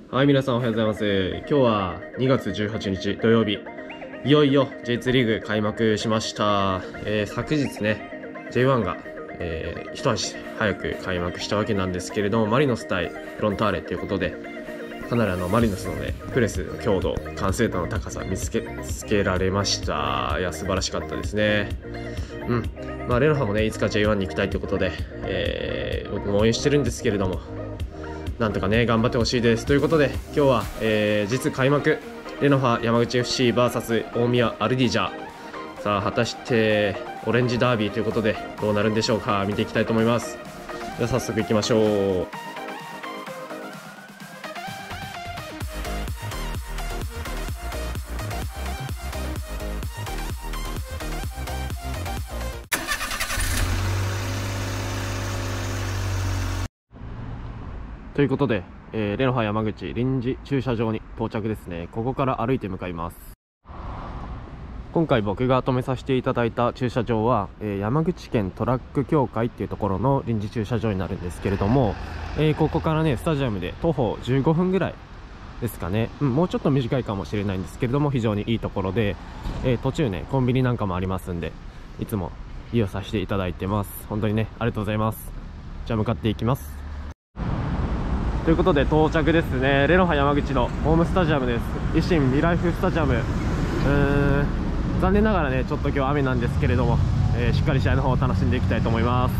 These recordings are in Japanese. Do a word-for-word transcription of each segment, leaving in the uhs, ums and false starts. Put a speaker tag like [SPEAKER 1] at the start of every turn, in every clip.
[SPEAKER 1] はい、皆さんおはようございます。今日はにがつじゅうはちにち土曜日、いよいよ ジェイツー リーグ開幕しました。えー、昨日ね ジェイワン が、えー、一足早く開幕したわけなんですけれども、マリノス対フロンターレということで、かなりあのマリノスのねプレスの強度、完成度の高さ見つけつけられました。いや素晴らしかったですね。うんまあレノファもねいつか ジェイワン に行きたいということで、えー、僕も応援してるんですけれども、なんとかね頑張ってほしいですということで、今日は、えー、実開幕レノファ山口 エフシー ブイエス 大宮アルディージャ。さあ果たしてオレンジダービーということでどうなるんでしょうか。見ていきたいと思います。では早速いきましょう。ということで、えー、レノファ山口臨時駐車場に到着ですね。ここから歩いて向かいます。今回僕が止めさせていただいた駐車場は、えー、山口県トラック協会っていうところの臨時駐車場になるんですけれども、えー、ここからねスタジアムで徒歩じゅうごふんぐらいですかね、うん、もうちょっと短いかもしれないんですけれども非常にいいところで、えー、途中ねコンビニなんかもありますんで、いつも利用させていただいてます。本当にねありがとうございます。じゃあ向かっていきます。ということで到着ですね。レノファ山口のホームスタジアムです。維新ミライフスタジアム。うーん残念ながらねちょっと今日雨なんですけれども、えー、しっかり試合の方を楽しんでいきたいと思います。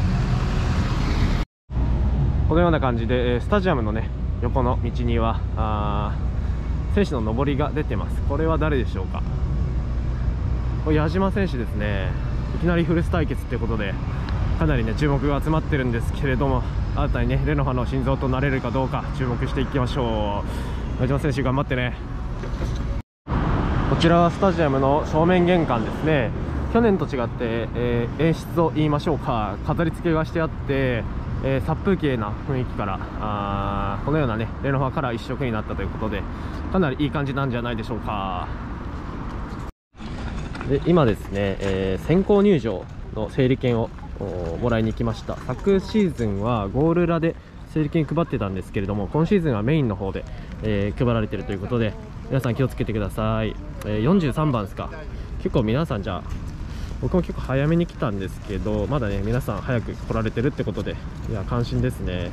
[SPEAKER 1] このような感じで、えー、スタジアムのね横の道にはあ選手の上りが出てます。これは誰でしょうか。これ矢島選手ですね。いきなりフルス対決ということでかなりね注目が集まってるんですけれども、新たにねレノファの心臓となれるかどうか注目していきましょう。矢島選手頑張ってね。こちらはスタジアムの正面玄関ですね。去年と違って、えー、演出を言いましょうか、飾り付けがしてあって、えー、殺風景な雰囲気からあこのようなねレノファカラー一色になったということで、かなりいい感じなんじゃないでしょうか。で今ですね、えー、先行入場の整理券をもらいに来ました。昨シーズンはゴール裏で整理券配ってたんですけれども、今シーズンはメインの方で、えー、配られているということで、皆さん気をつけてください。えー、よんじゅうさんばんですか。結構皆さん、じゃあ僕も結構早めに来たんですけど、まだね皆さん早く来られてるってことで、いや感心ですね。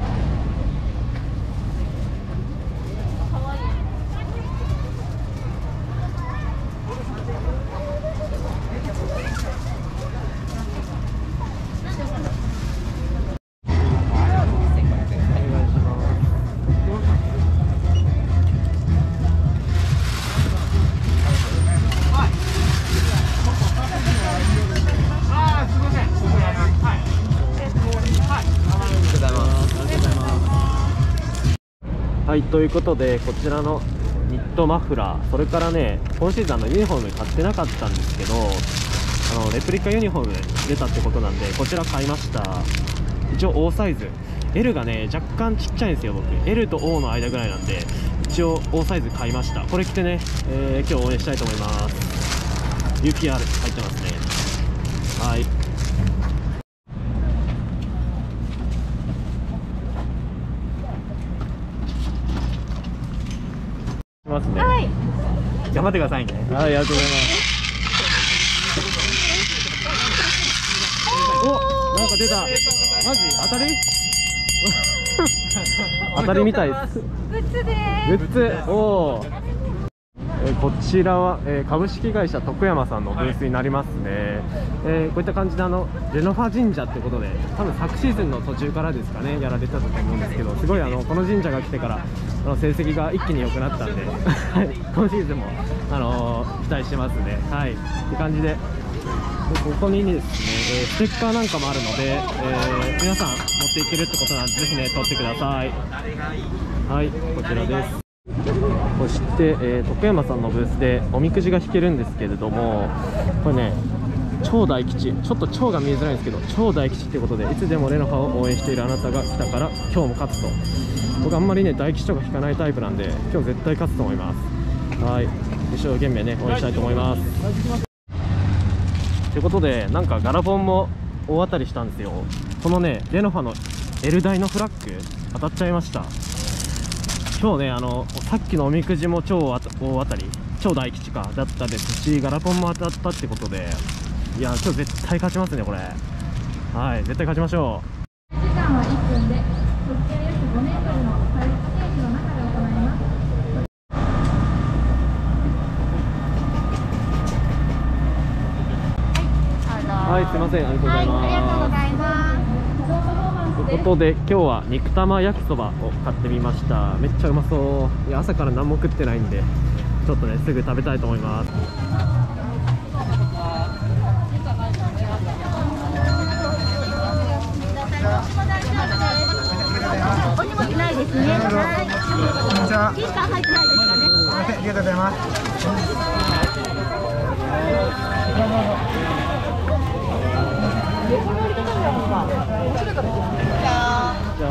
[SPEAKER 1] はい、ということでこちらのニットマフラー、それからね今シーズンのユニフォーム買ってなかったんですけど、あのレプリカユニフォーム出たってことなんでこちら買いました。一応大サイズ エル がね若干ちっちゃいんですよ。僕 エル と オー の間ぐらいなんで一応大サイズ買いました。これ着てね、えー、今日応援したいと思います。 ユーピーアール 入ってますね。はい、ますね。はい、頑張ってくださいね。はい、ありがとうございます。お、なんか出た。マジ当たり当たりみたいです。グッズでーす。グッズ。おー、えー、こちらは、えー、株式会社徳山さんのブースになりますね。えー、こういった感じであのレノファ神社ってことで、多分昨シーズンの途中からですかねやられてたと思うんですけど、すごいあのこの神社が来てからあの成績が一気に良くなったんで今シーズンも、あのー、期待してますね。はい、って感じで、でここにですね、えー、ステッカーなんかもあるので、えー、皆さん持っていけるってことなんでぜひね取ってください。はい、こちらです。そして、えー、徳山さんのブースでおみくじが引けるんですけれども、これね超大吉、ちょっと超が見えづらいんですけど超大吉ってことで、いつでもレノファを応援しているあなたが来たから今日も勝つと。僕あんまりね大吉とか引かないタイプなんで今日絶対勝つと思います。はい、一生懸命ね応援したいと思います。ということで、なんかガラポンも大当たりしたんですよ。このねレノファの L 台のフラッグ当たっちゃいました。 超ね、あのさっきのおみくじも超大当たり、超大吉かだったですし、ガラポンも当たったってことで、いや今日絶対勝ちますねこれ。はい、絶対勝ちましょう。
[SPEAKER 2] 時間はいっぷんで直径約ごメートルのサイズステージの中で行います。
[SPEAKER 1] はい、すいません、ありがとうございます。
[SPEAKER 2] はい、ありがとうございます。
[SPEAKER 1] ということで今日は肉玉焼きそばを買ってみました。めっちゃうまそう。いや朝から何も食ってないんでちょっとねすぐ食べたいと思います。
[SPEAKER 2] お荷物ないですね。はい。こんにちは。キーカー入ってないですかね。すみません、ありがとうございます。じゃあ。じゃ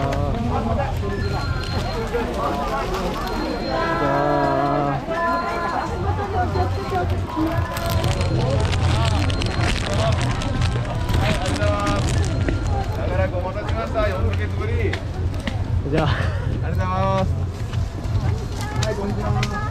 [SPEAKER 2] あ。
[SPEAKER 3] 長らくお待たせしました。よんかげつぶり。
[SPEAKER 1] じゃあ。
[SPEAKER 3] ありがとうございます。はい、こんにちは。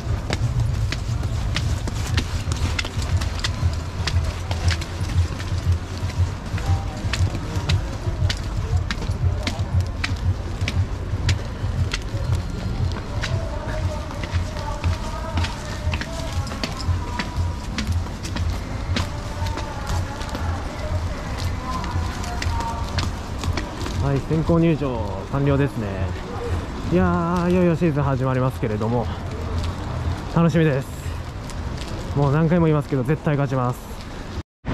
[SPEAKER 1] はい、先行入場完了ですね。いやー、いよいよシーズン始まりますけれども楽しみです。もう何回も言いますけど絶対勝ちます。お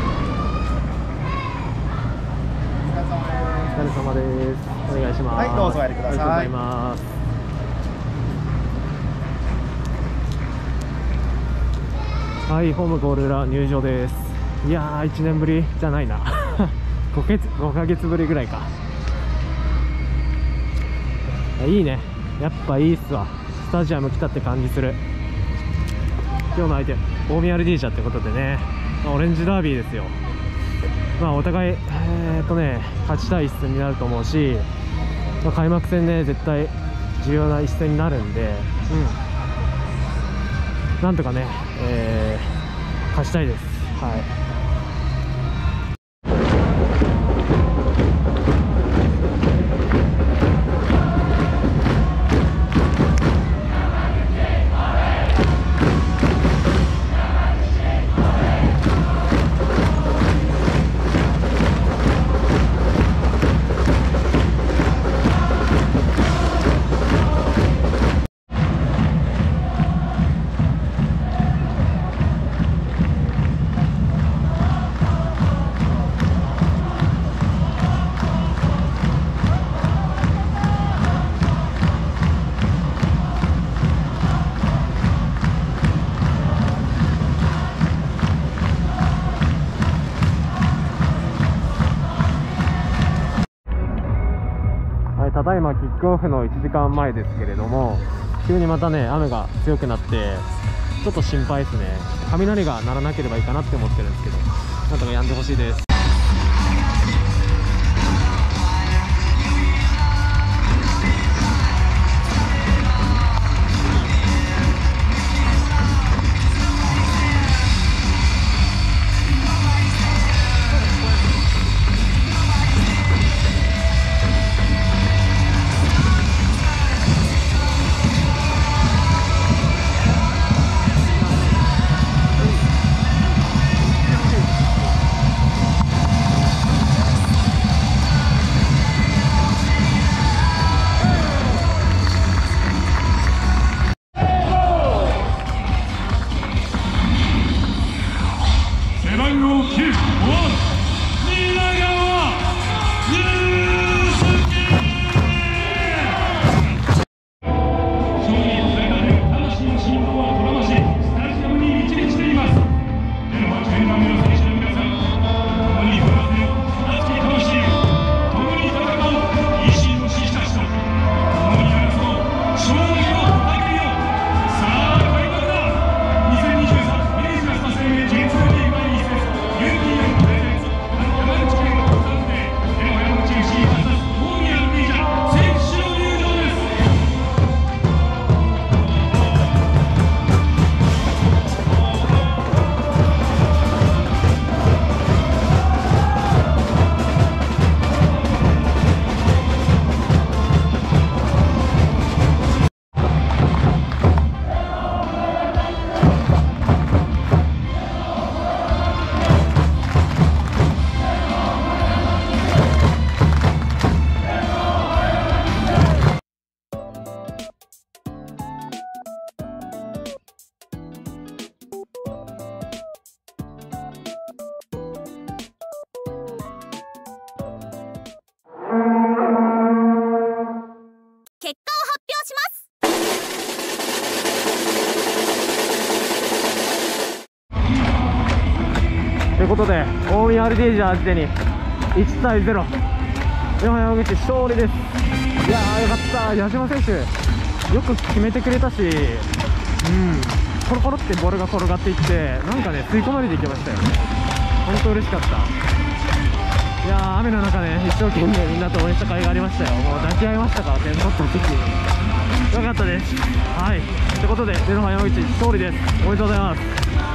[SPEAKER 1] 疲れ様です。お願いします。
[SPEAKER 3] はい、どうぞおやりください。
[SPEAKER 1] ありがとうございます。はい、ホームゴール裏入場です。いやー、いちねんぶりじゃないなごかげつ、ごかげつぶりぐらいか。いいね、やっぱいいっすわ。スタジアム来たって感じする。今日の相手大宮アルディージャってことでね、まあ、オレンジダービーですよ。まあお互いえーっとね勝ちたい一戦になると思うし、まあ、開幕戦ね絶対重要な一戦になるんで、うん、なんとかね、えー、勝ちたいです。はい。ただいまキックオフのいちじかんまえですけれども、急にまたね雨が強くなってちょっと心配ですね。雷が鳴らなければいいかなって思ってるんですけど、なんとか止んでほしいです。 ということで大宮アルディージャ相手にいちたいゼロ、レノファ山口勝利です。いやーよかった。矢島選手よく決めてくれたし、うん、コロコロってボールが転がっていって、なんかね吸い込まれていきましたよね。本当嬉しかった。いやー雨の中ね一生懸命みんなと応援した甲斐がありましたよ。もう抱き合いましたから、点取った時よかったです。はい、ということでレノファ山口勝利です。おめでとうございます。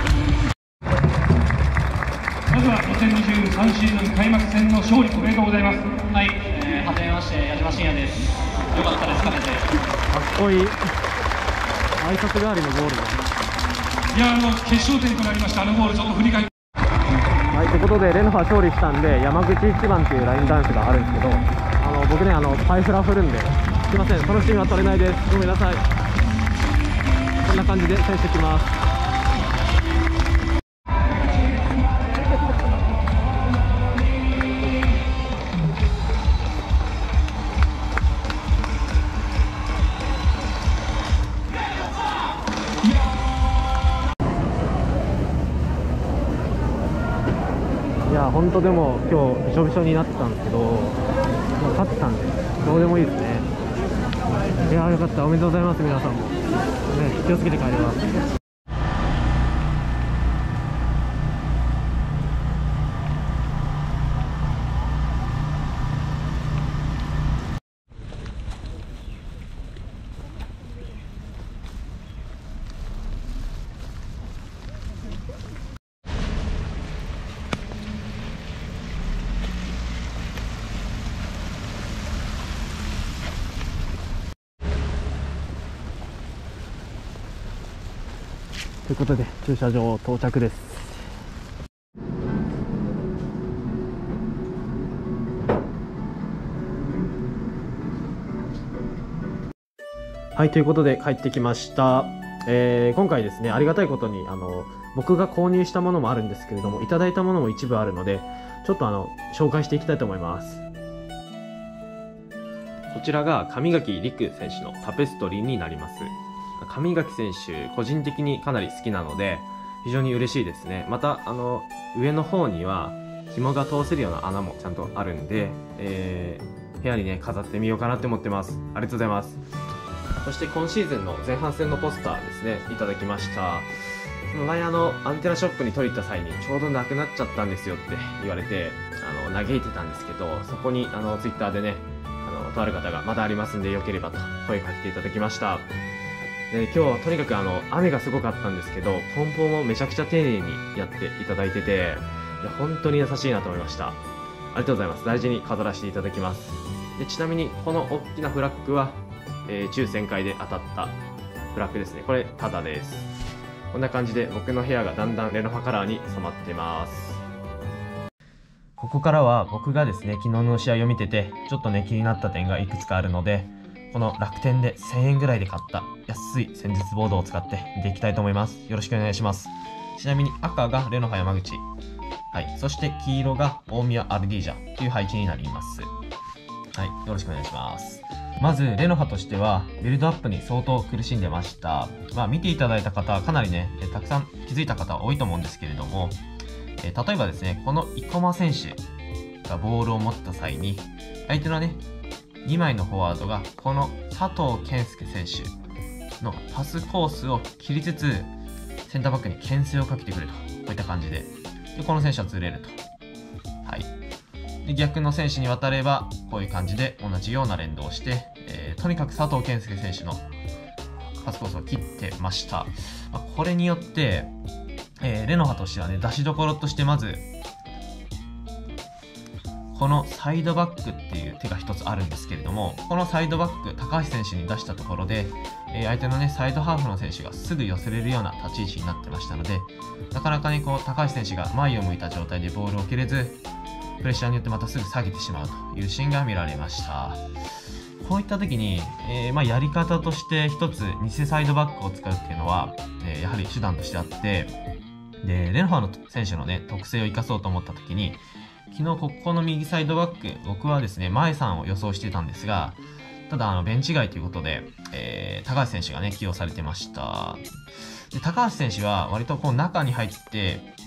[SPEAKER 4] まずはにせんにじゅうさんシーズン開幕戦の勝利おめでとうございます。
[SPEAKER 5] はい、えー、はじめまして矢島慎也です。よかったですかね。
[SPEAKER 1] かっこいい挨拶代わりのゴールだ。
[SPEAKER 4] いや、あの決勝点となりましたあのゴール、ちょっと振り返って。
[SPEAKER 1] はい、ということでレノファ勝利したんで、山口一番っていうラインダンスがあるんですけど、あの僕ねあのパイフラ振るんで、すいませんそのシーンは取れないです。ごめんなさい。こんな感じで選手きます。いや本当でも今日びしょびしょになってたんですけど、もう勝ってたんでどうでもいいですね。いやーよかった。おめでとうございます。皆さんも、ね、気をつけて帰ります。ということで駐車場到着です。はい、ということで帰ってきました。えー、今回ですねありがたいことにあの僕が購入したものもあるんですけれども、いただいたものも一部あるのでちょっとあの紹介していきたいと思います。こちらが上垣陸選手のタペストリーになります。上垣選手個人的にかなり好きなので非常に嬉しいですね。またあの上の方には紐が通せるような穴もちゃんとあるんで、えー、部屋にね飾ってみようかなって思ってます。ありがとうございます。そして今シーズンの前半戦のポスターですねいただきました。前あのアンテナショップに取りに行った際にちょうどなくなっちゃったんですよって言われてあの嘆いてたんですけど、そこにあのツイッターでねあのとある方がまだありますんでよければと声かけていただきました。で今日はとにかくあの雨がすごかったんですけど梱包もめちゃくちゃ丁寧にやっていただいてて、いや本当に優しいなと思いました。ありがとうございます。大事に飾らせていただきます。でちなみにこの大きなフラッグは、えー、抽選会で当たったフラッグですね。これタダです。こんな感じで僕の部屋がだんだんレノファカラーに染まってます。ここからは僕がですね昨日の試合を見ててちょっとね気になった点がいくつかあるので、この楽天でせんえんぐらいで買った安い戦術ボードを使って見ていきたいと思います。よろしくお願いします。ちなみに赤がレノファ山口、はい、そして黄色が大宮アルディージャという配置になります。はい、よろしくお願いします。まずレノファとしてはビルドアップに相当苦しんでました。まあ見ていただいた方はかなりねたくさん気づいた方多いと思うんですけれども、えー、例えばですねこの生駒選手がボールを持った際に相手のねにまいのフォワードがこの佐藤健介選手のパスコースを切りつつセンターバックに牽制をかけてくると、こういった感じで、でこの選手はずれると、はい、で逆の選手に渡ればこういう感じで同じような連動をして、えー、とにかく佐藤健介選手のパスコースを切ってました。まあ、これによって、えー、レノファとしてはね出しどころとしてまずこのサイドバックっていう手が一つあるんですけれども、このサイドバック高橋選手に出したところで、えー、相手のねサイドハーフの選手がすぐ寄せれるような立ち位置になってましたので、なかなかにこう高橋選手が前を向いた状態でボールを蹴れずプレッシャーによってまたすぐ下げてしまうというシーンが見られました。こういった時に、えーまあ、やり方として一つ偽サイドバックを使うっていうのは、えー、やはり手段としてあって、でレノファの選手のね特性を生かそうと思った時に、昨日ここの右サイドバック僕はですね前さんを予想してたんですが、ただあのベンチ外ということで、えー、高橋選手がね起用されてました。で高橋選手は割とこう中に入ってプ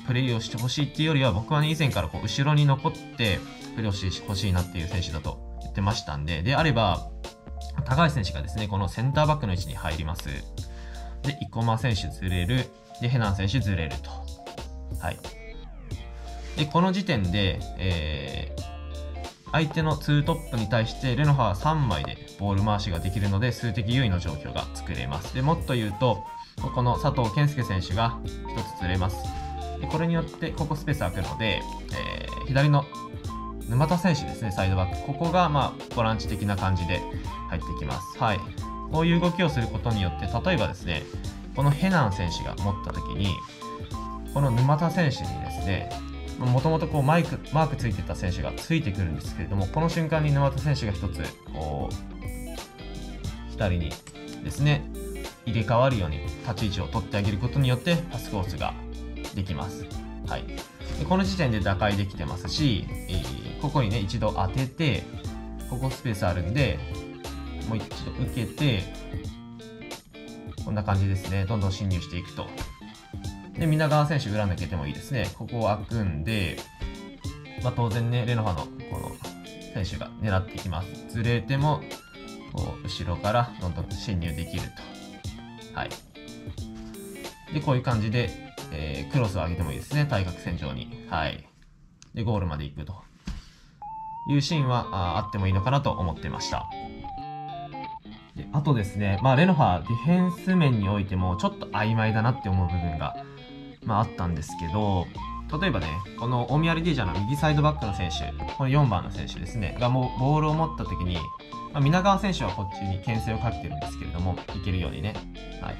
[SPEAKER 6] プレーをしてほしいっていうよりは、僕はね、以前からこう後ろに残ってプレーをしてほしいなっていう選手だと言ってましたんで、であれば、高橋選手がですね、このセンターバックの位置に入ります。で、生駒選手ずれる。で、ヘナン選手ずれると。はい。で、この時点で、えー、相手のツートップに対して、レノファはさんまいでボール回しができるので、数的優位の状況が作れます。で、もっと言うと、ここの佐藤健介選手がひとつずれます。で、これによって、ここスペース空くので、えー、左の沼田選手ですね、サイドバック。ここが、まあ、ボランチ的な感じで入ってきます。はい。こういう動きをすることによって、例えばですね、このヘナン選手が持った時に、この沼田選手にですね、もともとこうマイク、マークついてた選手がついてくるんですけれども、この瞬間に沼田選手が一つ、こう、左にですね、入れ替わるように立ち位置を取ってあげることによって、パスコースができます。はい。でこの時点で打開できてますし、えー、ここにね、一度当てて、ここスペースあるんで、もう一度受けて、こんな感じですね。どんどん侵入していくと。で、皆川選手裏抜けてもいいですね。ここを開くんで、まあ当然ね、レノファのこの選手が狙っていきます。ずれても、こう、後ろからどんどん侵入できると。はい。で、こういう感じで、えー、クロスを上げてもいいですね。対角線上に。はい。で、ゴールまで行くというシーンは あ, あってもいいのかなと思ってました。であとですね、まあ、レノファディフェンス面においてもちょっと曖昧だなって思う部分が、まあ、あったんですけど、例えばね、この大宮リディージャーの右サイドバックの選手、このよんばんの選手ですね、がもうボールを持った時に、まあ、皆川選手はこっちに牽制をかけてるんですけれども、いけるようにね。はい。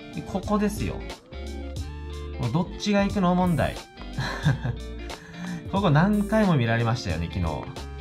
[SPEAKER 6] でここですよ。もうどっちが行くの問題。ここ何回も見られましたよね、昨日。うん。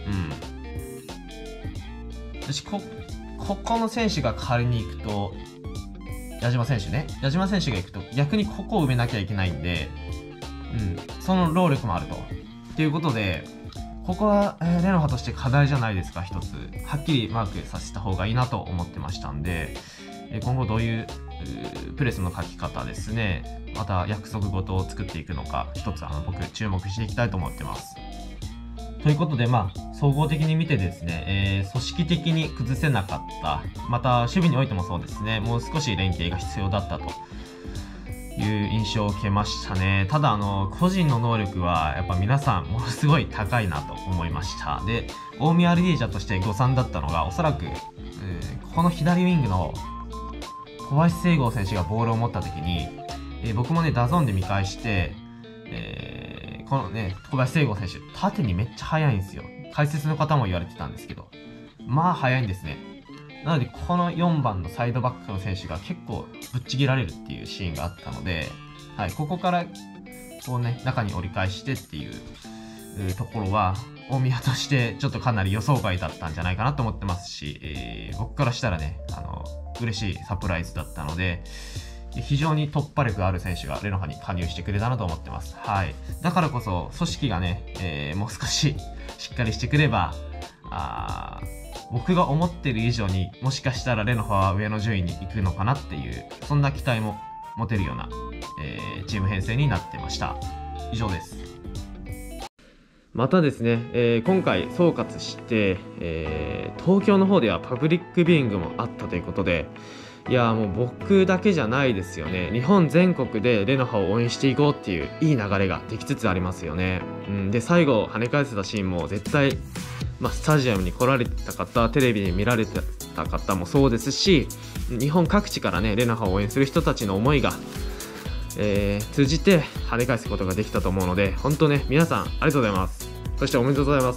[SPEAKER 6] 私、こ、ここの選手が代わりに行くと、矢島選手ね。矢島選手が行くと、逆にここを埋めなきゃいけないんで、うん。その労力もあると。っていうことで、ここは、えー、レノファとして課題じゃないですか、一つ。はっきりマークさせた方がいいなと思ってましたんで、えー、今後どういうプレスの書き方ですね、また約束事を作っていくのか、一つあの僕注目していきたいと思ってます。ということで、まあ、総合的に見てですね、えー、組織的に崩せなかった、また守備においてもそうですね、もう少し連携が必要だったという印象を受けましたね。ただ、あの、個人の能力はやっぱ皆さんものすごい高いなと思いました。で、大宮アルディージャとして誤算だったのが、おそらく、えー、この左ウィングの小林聖剛選手がボールを持った時に、えー、僕もね、ダゾーンで見返して、えー、このね、小林聖剛選手、縦にめっちゃ速いんですよ。解説の方も言われてたんですけど、まあ速いんですね。なので、このよんばんのサイドバックの選手が結構ぶっちぎられるっていうシーンがあったので、はい、ここから、こうね、中に折り返してっていう、うところは、大宮としてちょっとかなり予想外だったんじゃないかなと思ってますし、えー、僕からしたらね、あの、嬉しいサプライズだったので、非常に突破力ある選手がレノファに加入してくれたなと思ってます。はい。だからこそ、組織がね、えー、もう少ししっかりしてくれば、あ僕が思ってる以上にもしかしたらレノファは上の順位に行くのかなっていう、そんな期待も持てるような、えー、チーム編成になってました。以上です。
[SPEAKER 1] またですね、えー、今回総括して、えー、東京の方ではパブリックビューイングもあったということで、いやーもう僕だけじゃないですよね。日本全国でレノファを応援していこうっていういい流れができつつありますよね。うん、で最後跳ね返せたシーンも絶対、まあ、スタジアムに来られてた方、テレビで見られてた方もそうですし、日本各地からねレノファを応援する人たちの思いが、えー、通じて跳ね返すことができたと思うので、本当ね皆さんありがとうございます。そしておめでとうございます。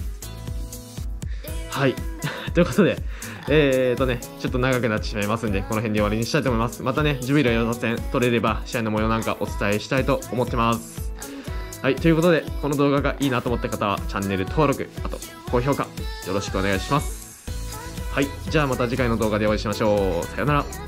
[SPEAKER 1] はいということで、えーとね、ちょっと長くなってしまいますんで、この辺で終わりにしたいと思います。またね、ジュビロヨタ戦取れれば、試合の模様なんかお伝えしたいと思ってます。はい、ということで、この動画がいいなと思った方は、チャンネル登録、あと、高評価、よろしくお願いします。はい、じゃあまた次回の動画でお会いしましょう。さよなら。